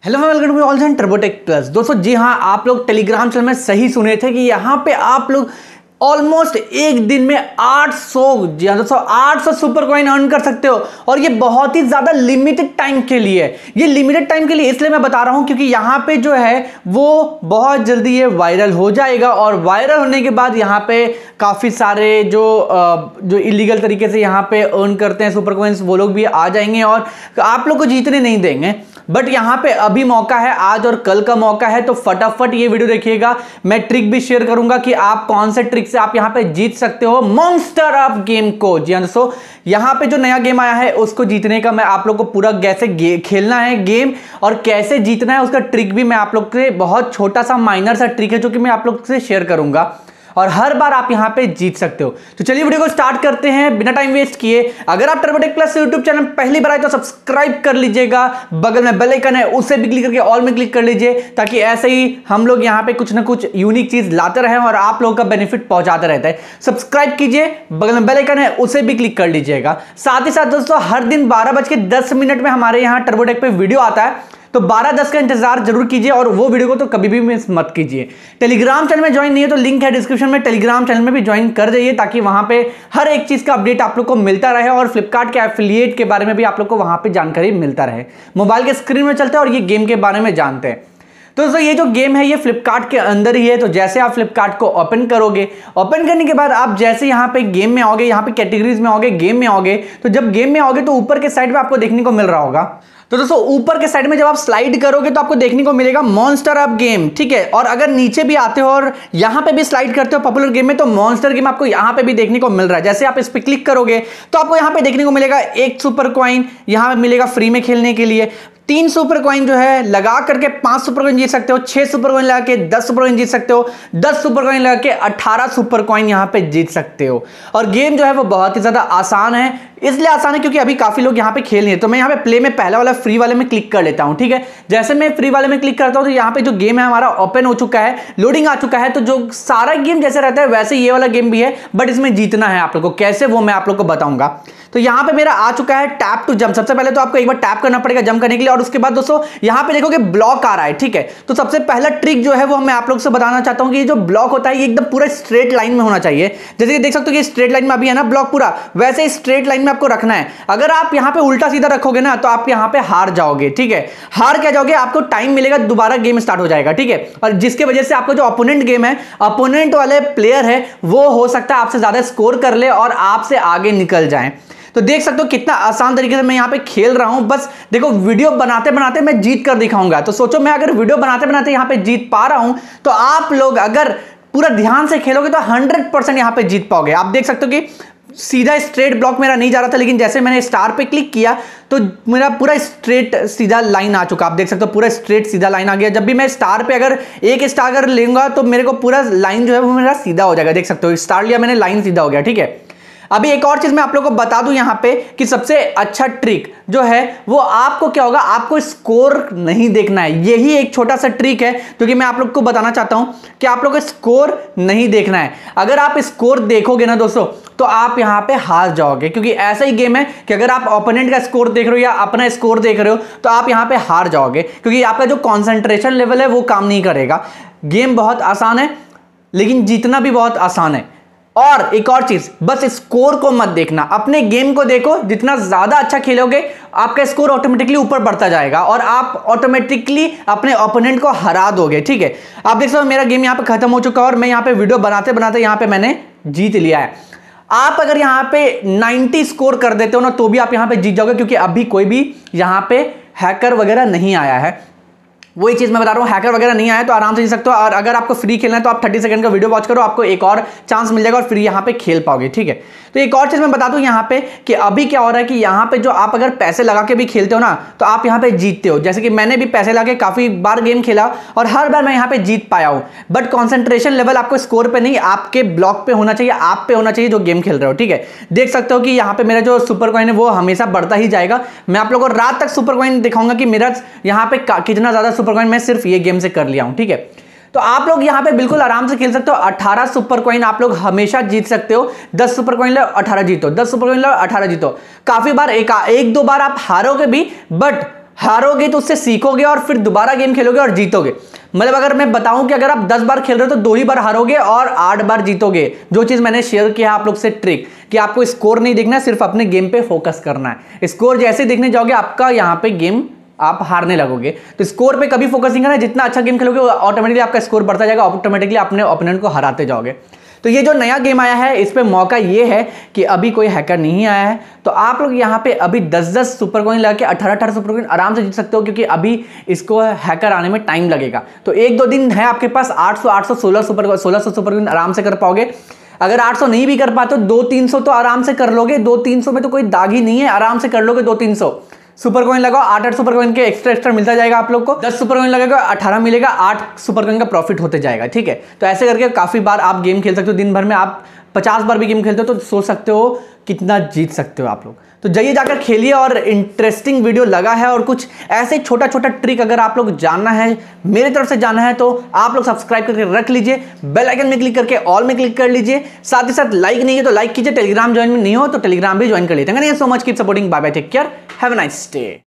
Hello welcome to all turbotech plus. दोस्तों जी हाँ, आप लोग टेलीग्राम चैनल में सही सुने थे कि यहाँ पे आप लोग ऑलमोस्ट एक दिन में 800 जी हाँ दोस्तों 800 सुपर कॉइन अर्न कर सकते हो। और ये बहुत ही ज्यादा लिमिटेड टाइम के लिए है। ये लिमिटेड टाइम के लिए इसलिए मैं बता रहा हूं क्योंकि यहाँ पे जो है वो बहुत जल्दी ये वायरल हो जाएगा और वायरल होने के बाद यहाँ पे काफी सारे जो इलीगल तरीके से यहाँ पे अर्न करते हैं सुपर कॉइन्स, वो लोग भी आ जाएंगे और आप लोग को जीतने नहीं देंगे। बट यहाँ पे अभी मौका है, आज और कल का मौका है, तो फटाफट ये वीडियो देखिएगा। मैं ट्रिक भी शेयर करूंगा कि आप कौन से ट्रिक से आप यहाँ पे जीत सकते हो मॉन्स्टर अप गेम को। जी हाँ दोस्तों, यहाँ पे जो नया गेम आया है उसको जीतने का मैं आप लोग को पूरा कैसे खेलना है गेम और कैसे जीतना है उसका ट्रिक भी मैं आप लोग से, बहुत छोटा सा माइनर सा ट्रिक है जो कि मैं आप लोग से शेयर करूंगा और हर बार आप यहां पे जीत सकते हो। तो चलिए वीडियो को स्टार्ट करते हैं बिना टाइम वेस्ट किए। अगर आप टर्बोटेक प्लस यूट्यूब चैनल पहली बार आए तो सब्सक्राइब कर लीजिएगा, बगल में बेल आइकन है उसे भी क्लिक करके ऑल में क्लिक कर लीजिए, ताकि ऐसे ही हम लोग यहां पे कुछ ना कुछ यूनिक चीज लाते रहें और आप लोगों का बेनिफिट पहुंचाते रहता है। सब्सक्राइब कीजिए, बगल में बेल आइकन है उसे भी क्लिक कर लीजिएगा। साथ ही साथ दोस्तों हर दिन 12:10 में हमारे यहाँ टर्बोटेक पे वीडियो आता है, तो 12:10 का इंतजार जरूर कीजिए और वो वीडियो को तो कभी भी मिस मत कीजिए। टेलीग्राम चैनल में ज्वाइन नहीं है तो लिंक है डिस्क्रिप्शन में, टेलीग्राम चैनल में भी ज्वाइन कर जाइए ताकि वहां पे हर एक चीज का अपडेट आप लोग को मिलता रहे और फ्लिपकार्ट के एफिलिएट के बारे में भी आप लोग को वहां पे जानकारी मिलता रहे। मोबाइल के स्क्रीन में चलते हैं और ये गेम के बारे में जानते हैं। तो दोस्तों ये जो गेम है ये फ्लिपकार्ट के अंदर ही है। तो जैसे आप फ्लिपकार्ट को ओपन करोगे, ओपन करने के बाद आप जैसे यहाँ पे गेम में आओगे, यहाँ पे कैटेगरीज में आओगे, गेम में आओगे, तो जब गेम में आओगे तो ऊपर के साइड में आपको देखने को मिल रहा होगा। तो दोस्तों ऊपर के साइड में जब आप स्लाइड करोगे तो आपको देखने को मिलेगा मॉन्स्टर अप गेम, ठीक है। और अगर नीचे भी आते हो और यहाँ पे भी स्लाइड करते हो पॉपुलर गेम में, तो मॉन्स्टर गेम आपको यहाँ पे भी देखने को मिल रहा है। जैसे आप इस पे क्लिक करोगे तो आपको यहाँ पे देखने को मिलेगा 1 सुपर कॉइन यहाँ पे मिलेगा फ्री में खेलने के लिए। 3 सुपर कॉइन जो है लगा करके 5 सुपर कॉइन जीत सकते हो, 6 सुपर कॉइन लगा के 10 सुपर कॉइन जीत सकते हो, 10 सुपर कॉइन लगा के 18 सुपर कॉइन यहां पे जीत सकते हो। और गेम जो है वो बहुत ही ज्यादा आसान है। इसलिए आसान है क्योंकि अभी काफी लोग यहां पे खेल नहीं है। तो मैं यहां पे प्ले में पहला वाला फ्री वाले में क्लिक कर लेता हूं, ठीक है। जैसे मैं फ्री वाले में क्लिक करता हूं तो यहां पे जो गेम है हमारा ओपन हो चुका है, लोडिंग आ चुका है। तो जो सारा गेम जैसे रहता है वैसे ये वाला गेम भी है, बट इसमें जीतना है आप लोग को। कैसे वो मैं आप लोग को बताऊंगा। तो यहां पे मेरा आ चुका है टैप टू जंप। सबसे पहले तो आपको एक बार टैप करना पड़ेगा जंप करने के लिए और उसके बाद दोस्तों यहां पे देखोगे ब्लॉक आ रहा है, ठीक है। तो सबसे पहला ट्रिक जो है वो मैं आप लोग से बताना चाहता हूं कि ये जो ब्लॉक होता है ये एकदम पूरा स्ट्रेट लाइन में होना चाहिए। जैसे कि देख सकते हो कि स्ट्रेट लाइन में अभी है ना ब्लॉक पूरा, वैसे ही स्ट्रेट लाइन में आपको रखना है। अगर आप यहां पे उल्टा सीधा रखोगे ना तो आप यहां पे हार जाओगे, ठीक है। हार क्या जाओगे, आपको टाइम मिलेगा, दोबारा गेम स्टार्ट हो जाएगा, ठीक है। और जिसके वजह से आपको जो अपोनेंट गेम है, अपोनेंट वाले प्लेयर है, वो हो सकता है आपसे ज्यादा स्कोर कर ले और आपसे आगे निकल जाए। तो देख सकते हो कितना आसान तरीके से मैं यहां पे खेल रहा हूं। बस देखो वीडियो बनाते बनाते मैं जीत कर दिखाऊंगा। तो सोचो मैं अगर वीडियो बनाते बनाते यहां पे जीत पा रहा हूं तो आप लोग अगर पूरा ध्यान से खेलोगे तो 100% यहां पे जीत पाओगे। आप देख सकते हो कि सीधा स्ट्रेट ब्लॉक मेरा नहीं जा रहा था, लेकिन जैसे मैंने स्टार पे क्लिक किया तो मेरा पूरा स्ट्रेट सीधा लाइन आ चुका। आप देख सकते हो पूरा स्ट्रेट सीधा लाइन आ गया। जब भी मैं स्टार पे अगर एक स्टार अगर लूंगा तो मेरे को पूरा लाइन जो है वो मेरा सीधा हो जाएगा। देख सकते हो स्टार लिया मैंने, लाइन सीधा हो गया, ठीक है। अभी एक और चीज मैं आप लोगों को बता दूं यहां पे कि सबसे अच्छा ट्रिक जो है वो आपको क्या होगा, आपको स्कोर नहीं देखना है। यही एक छोटा सा ट्रिक है जो कि मैं आप लोग को बताना चाहता हूं कि आप लोग को स्कोर नहीं देखना है। अगर आप स्कोर देखोगे ना दोस्तों तो आप यहां पे हार जाओगे, क्योंकि ऐसा ही गेम है कि अगर आप ओपोनेंट का स्कोर देख रहे हो या अपना स्कोर देख रहे हो तो आप यहां पे हार जाओगे, क्योंकि आपका जो कॉन्सेंट्रेशन लेवल है वो काम नहीं करेगा। गेम बहुत आसान है लेकिन जीतना भी बहुत आसान है। और एक और चीज, बस स्कोर को मत देखना, अपने गेम को देखो। जितना ज्यादा अच्छा खेलोगे आपका स्कोर ऑटोमेटिकली ऊपर बढ़ता जाएगा और आप ऑटोमेटिकली अपने ओपोनेंट को हरा दोगे, ठीक है। आप देख सकते हो मेरा गेम यहां पे खत्म हो चुका है और मैं यहां पे वीडियो बनाते बनाते यहां पे मैंने जीत लिया है। आप अगर यहां पे 90 स्कोर कर देते हो ना तो भी आप यहां पे जीत जाओगे, क्योंकि अभी कोई भी यहां पे हैकर वगैरह नहीं आया है। वही चीज मैं बता रहा हूं, हैकर वगैरह नहीं आया तो आराम से जीत सकते हो। और अगर आपको फ्री खेलना है तो आप 30 सेकंड का वीडियो वॉच करो, आपको एक और चांस मिल जाएगा और फ्री यहां पे खेल पाओगे, ठीक है। तो एक और चीज मैं बता दूं यहां पे कि अभी क्या हो रहा है कि यहां पे जो आप अगर पैसे लगा के भी खेलते हो ना तो आप यहां पे जीतते हो। जैसे कि मैंने भी पैसे लगा के काफी बार गेम खेला और हर बार मैं यहां पे जीत पाया हूं। बट कॉन्सेंट्रेशन लेवल आपको स्कोर पे नहीं, आपके ब्लॉक पे होना चाहिए, आप पे होना चाहिए जो गेम खेल रहे हो, ठीक है। देख सकते हो कि यहां पे मेरा जो सुपर कॉइन है वो हमेशा बढ़ता ही जाएगा। मैं आप लोगों को रात तक सुपर कॉइन दिखाऊंगा कि मेरा यहां पे कितना ज्यादा सुपर कॉइन मैं सिर्फ ये गेम से कर लिया हूं, ठीक है। तो आप लोग यहां पे बिल्कुल आराम से खेल सकते हो। 18 सुपर कॉइन आप लोग हमेशा जीत सकते हो। 10 सुपर कॉइन लो 18 जीतो, 10 सुपर कॉइन लो 18 जीतो। काफी बार एक दो बार आप हारोगे भी, बट हारोगे तो उससे सीखोगे और फिर दोबारा गेम खेलोगे और जीतोगे। मतलब अगर मैं बताऊं कि अगर आप 10 बार खेल रहे हो तो 2 ही बार हारोगे और 8 बार जीतोगे। जो चीज मैंने शेयर किया आप लोग से ट्रिक कि आपको स्कोर नहीं देखना, सिर्फ अपने गेम पे फोकस करना है। स्कोर जैसे देखने जाओगे आपका यहाँ पे गेम आप हारने लगोगे। तो स्कोर पे कभी फोकस नहीं करना, जितना अच्छा गेम खेलोगे ऑटोमेटिकली आपका स्कोर बढ़ता जाएगा, ऑटोमेटिकली अपने ओपोनेंट को हराते जाओगे। तो ये जो नया गेम आया है इस पे मौका ये है कि अभी कोई हैकर नहीं आया है, तो आप लोग यहाँ पे अभी 10-10 सुपर कॉइन लगा के 18-18 सुपर कॉइन आराम से जीत सकते हो, क्योंकि अभी इसको हैकर आने में टाइम लगेगा। तो 1-2 दिन है आपके पास, 800-816 1600 सुपर कॉइन आराम से कर पाओगे। अगर 800 नहीं भी कर पाते तो 200-300 तो आराम से कर लोगे। 200-300 में तो कोई दाग ही नहीं है, आराम से कर लोगे। 200-300 सुपर कॉइन लगाओ, 8-8 सुपर कॉइन के एक्स्ट्रा मिलता जाएगा आप लोग को। 10 सुपर कॉइन लगेगा 18 मिलेगा, 8 सुपर कॉइन का प्रॉफिट होते जाएगा। ठीक है, तो ऐसे करके काफी बार आप गेम खेल सकते हो। दिन भर में आप 50 बार भी गेम खेलते हो तो सोच सकते हो कितना जीत सकते हो आप लोग। तो जाइए जाकर खेलिए, और इंटरेस्टिंग वीडियो लगा है और कुछ ऐसे छोटा छोटा ट्रिक अगर आप लोग जानना है, मेरी तरफ से जानना है, तो आप लोग सब्सक्राइब करके रख लीजिए, बेल आइकन में क्लिक करके ऑल में क्लिक कर लीजिए। साथ ही साथ लाइक नहीं है तो लाइक कीजिए, टेलीग्राम ज्वाइन नहीं हो तो टेलीग्राम भी ज्वाइन कर लीजिए। Thank you so much, keep supporting, bye bye, take care, have a nice day.